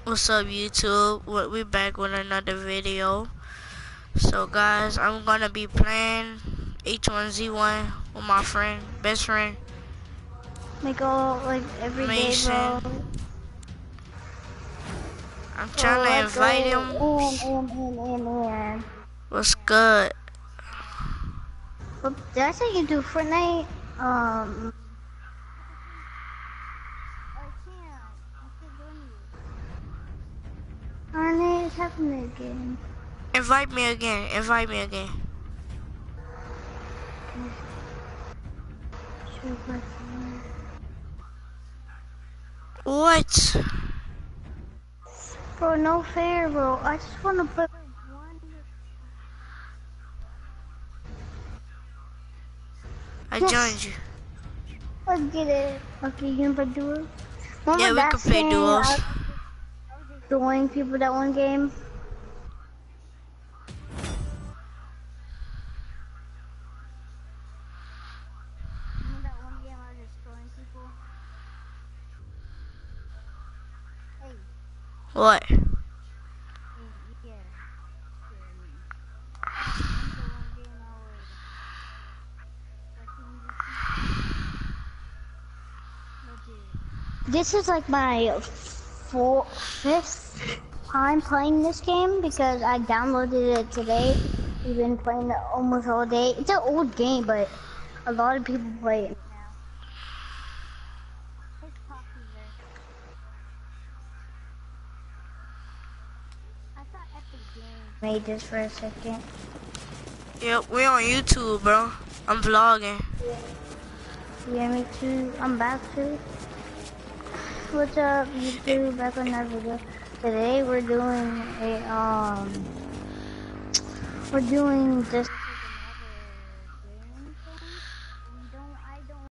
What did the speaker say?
What's up, YouTube? We back with another video. So guys, I'm gonna be playing h1z1 with my best friend Like all like every day, Mason. bro. I'm Bro, trying to let's invite him. go in. What's good? But did I say you do Fortnite? I can't. I can't join you. Arne, it's happening again. Invite me again. Invite me again. What? Bro, no fair, bro. I just want to play one. I Yes, joined you. let's get it. Okay, you can play duos. Yeah, Remember we that can play game? duos. I was just joining people that one game. Remember that one game I was just joining people? Hey. What? Yeah. This is like my fifth time playing this game because I downloaded it today. We've been playing it almost all day. It's an old game, but a lot of people play it now. I thought Epic Games made this for a second. Yep, we on YouTube, bro. I'm vlogging. Yeah, me too. I'm back too. What's up, YouTube? Back on another video. Today we're doing a we're doing this